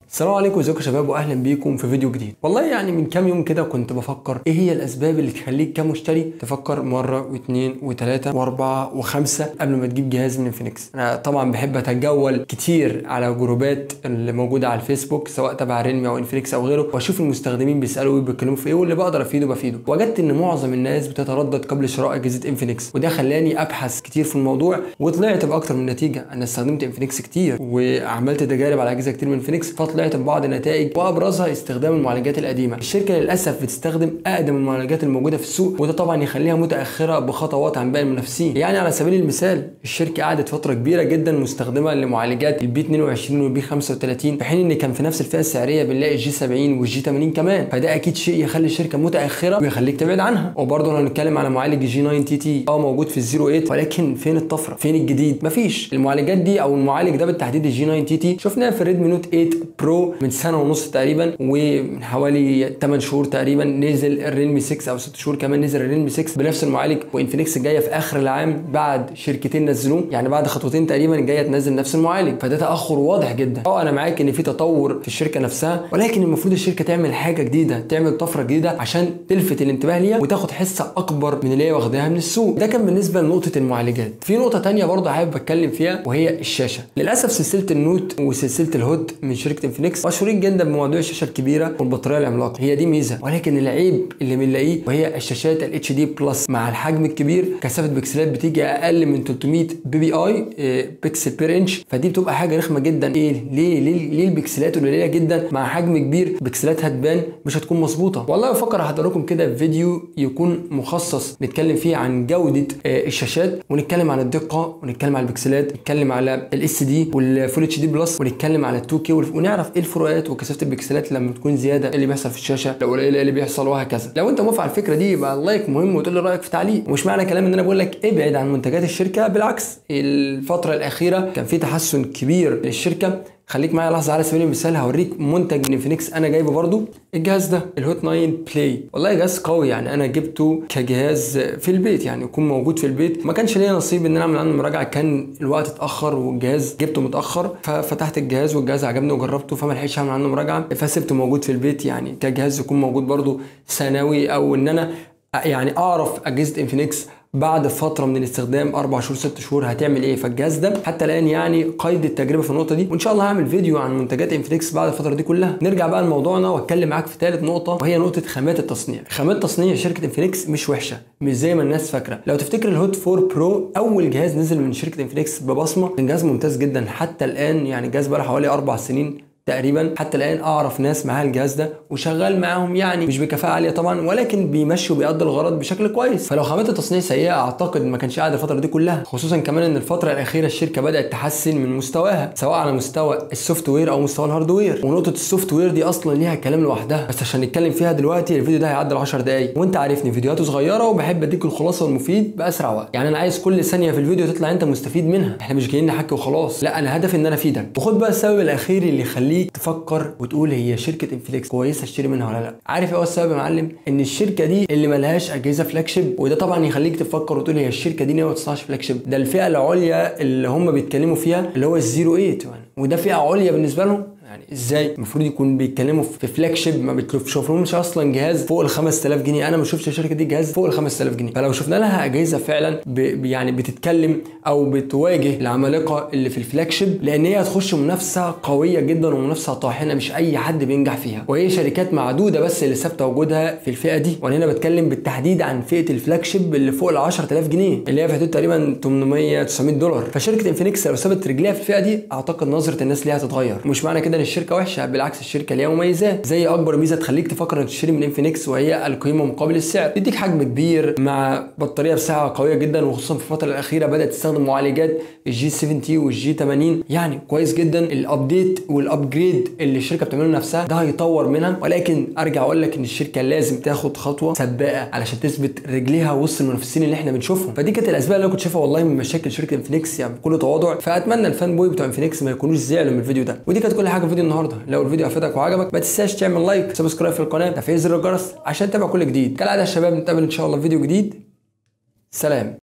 السلام عليكم، ازيكم يا شباب واهلا بيكم في فيديو جديد. والله يعني من كام يوم كده كنت بفكر ايه هي الاسباب اللي تخليك كمشتري تفكر مره واثنين وثلاثه واربعه وخمسه قبل ما تجيب جهاز من انفينكس. انا طبعا بحب اتجول كتير على جروبات اللي موجوده على الفيسبوك سواء تبع ريلمي او انفينكس او غيره، واشوف المستخدمين بيسالوا بيتكلموا في ايه واللي بقدر افيده بفيده. وجدت ان معظم الناس بتتردد قبل شراء اجهزه انفينكس، وده خلاني ابحث كتير في الموضوع وطلعت باكتر من نتيجه. انا استخدمت انفينكس كتير وعملت تجارب على اجهزه كتير من انفينكس، فطلعت ببعض النتائج وابرزها استخدام المعالجات القديمه. الشركه للاسف بتستخدم اقدم المعالجات الموجوده في السوق، وده طبعا يخليها متاخره بخطوات عن باقي المنافسين. يعني على سبيل المثال الشركه قعدت فتره كبيره جدا مستخدمه لمعالجات البي 22 والبي 35، في حين ان كان في نفس الفئه السعريه بنلاقي الجي 70 والجي 80 كمان، فده اكيد شيء يخلي الشركه متاخره ويخليك تبعد عنها. وبرضه لو هنتكلم على معالج الجي 9 تي تي موجود في الزيرو 8، ولكن فين الطفره؟ فين الجديد؟ مفيش. المعالجات دي او المعالج ده بالتحديد الجي 9 تي تي شفناه في ريدمي نوت 8 برو من سنه ونص تقريبا، ومن حوالي 8 شهور تقريبا نزل الريلمي 6 او 6 شهور كمان نزل الريلمي 6 بنفس المعالج. وانفينكس جايه في اخر العام بعد شركتين نزلوه، يعني بعد خطوتين تقريبا جايه تنزل نفس المعالج، فده تاخر واضح جدا. انا معاك ان في تطور في الشركه نفسها، ولكن المفروض الشركه تعمل حاجه جديده، تعمل طفره جديده عشان تلفت الانتباه ليها وتاخد حصه اكبر من اللي هي واخداها من السوق. ده كان بالنسبه لنقطه المعالجات. في نقطه ثانيه برضه حابب اتكلم فيها وهي الشاشه. للاسف سلسله النوت وسلسله الهوت من شركه انفينكس مشهورين جدا بموضوع الشاشه الكبيره والبطاريه العملاقه، هي دي ميزه، ولكن العيب اللي بنلاقيه وهي الشاشات الاتش دي بلس مع الحجم الكبير. كثافه بكسلات بتيجي اقل من 300 بي اي بيكسل بير انش، فدي بتبقى حاجه رخمه جدا. ايه ليه البكسلات قليله جدا مع حجم كبير؟ بكسلات هتبان مش هتكون مظبوطه. والله بفكر احضركم كده في فيديو يكون مخصص نتكلم فيه عن جوده الشاشات، ونتكلم عن الدقه، ونتكلم عن البكسلات، نتكلم على الاس دي والفول اتش دي بلس، ونتكلم على ال2K ونعرف ايه الفروقات وكثافه البكسلات لما تكون زياده اللي بيحصل في الشاشه، لو قليل اللي بيحصل، وهكذا. لو انت موافق على الفكره دي يبقى اللايك مهم وتقول لي رايك في تعليق. ومش معنى كلام ان انا بقول لك ابعد عن منتجات الشركه، بالعكس الفتره الاخيره كان في تحسن كبير للشركه. خليك معايا لحظه. على سبيل المثال هوريك منتج من انفينكس انا جايبه برضو، الجهاز ده الهوت 9 بلاي. والله جهاز قوي، يعني انا جبته كجهاز في البيت، يعني يكون موجود في البيت. ما كانش ليا نصيب ان انا اعمل عنه مراجعه، كان الوقت اتاخر والجهاز جبته متاخر، ففتحت الجهاز والجهاز عجبني وجربته، فما لحقتش اعمل عنه مراجعه، فسبته موجود في البيت يعني كجهاز يكون موجود برضو ثانوي، او ان انا يعني اعرف اجهزه انفينكس بعد فتره من الاستخدام 4 شهور 6 شهور هتعمل ايه. فالجهاز ده حتى الان يعني قيد التجربه في النقطه دي، وان شاء الله هعمل فيديو عن منتجات انفينكس بعد الفتره دي كلها. نرجع بقى لموضوعنا واتكلم معاك في ثالث نقطه، وهي نقطه خامات التصنيع. خامات تصنيع شركه انفينكس مش وحشه، مش زي ما الناس فاكره. لو تفتكر الهوت 4 برو اول جهاز نزل من شركه انفينكس ببصمه، كان جهاز ممتاز جدا حتى الان، يعني الجهاز بقى حوالي 4 سنين تقريبا، حتى الان اعرف ناس معاها الجهاز ده وشغال معاهم، يعني مش بكفاءه عاليه طبعا، ولكن بيمشي وبيقضي الغرض بشكل كويس. فلو خامات التصنيع سيئه اعتقد ما كانش قاعد الفتره دي كلها، خصوصا كمان ان الفتره الاخيره الشركه بدات تحسن من مستواها سواء على مستوى السوفت وير او مستوى الهاردوير. ونقطه السوفت وير دي اصلا ليها كلام لوحدها، بس عشان نتكلم فيها دلوقتي الفيديو ده هيعدي 10 دقائق، وانت عارفني فيديوهاته صغيره وبحب اديك الخلاصه والمفيد باسرع وقت. يعني انا عايز كل ثانيه في الفيديو تطلع انت مستفيد منها، احنا مش جايين نحكي وخلاص، لا انا هدفي ان انا افيدك. وخد بقى السبب الاخير اللي يخليك تفكر وتقول هي شركه انفينكس كويسه اشتري منها ولا لا. عارف ايه هو السبب يا معلم؟ ان الشركه دي اللي ملهاش اجهزه فلاج شيب، وده طبعا يخليك تفكر وتقول هي الشركه دي ما تصنعش فلاج شيب. ده الفئه العليا اللي هم بيتكلموا فيها اللي هو الزيرو 8، وده فئه عليا بالنسبه لهم. يعني ازاي المفروض يكون بيتكلموا في فلاج شيب؟ ما بتشوفلهمش اصلا جهاز فوق ال 5000 جنيه. انا ما شفتش الشركه دي جهاز فوق ال 5000 جنيه. فلو شفنا لها اجهزه فعلا يعني بتتكلم او بتواجه العمالقه اللي في الفلاج شيب، لان هي هتخش منافسه قويه جدا ومنافسه طاحنه مش اي حد بينجح فيها، وهي شركات معدوده بس اللي ثابته وجودها في الفئه دي. وانا هنا بتكلم بالتحديد عن فئه الفلاج شيب اللي فوق ال 10000 جنيه، اللي هي في حدود تقريبا 800 900 دولار. فشركه انفينكس لو ثبت رجليها في الفئه دي اعتقد نظره الناس ليها هتتغير. مش معنى كده ان الشركه وحشه، بالعكس الشركه ليها مميزات، زي اكبر ميزه تخليك تفكر انك تشتري من انفينكس وهي القيمه مقابل السعر. تديك حجم كبير مع بطاريه بسعه قويه جدا، وخصوصا في الفتره الاخيره بدات تستخدم معالجات الجي 70 والجي 80، يعني كويس جدا. الابديت والابجريد اللي الشركه بتعمله نفسها ده هيطور منها، ولكن ارجع اقول لك ان الشركه لازم تاخد خطوه سباقه علشان تثبت رجليها وسط المنافسين اللي احنا بنشوفهم. فدي كانت الاسباب اللي انا كنت شايفها والله من مشاكل شركه انفينكس، يعني بكل تواضع. فاتمنى الفان بوي بتوع انفينكس ما يكونوش زعلوا من الفيديو ده. ودي كانت كل حاجه في فيديو النهارده. لو الفيديو افادك وعجبك ما تنساش تعمل لايك، سبسكرايب في القناه، تفعيل زر الجرس عشان تتابع كل جديد. كالعاده يا شباب نتقابل ان شاء الله في فيديو جديد. سلام.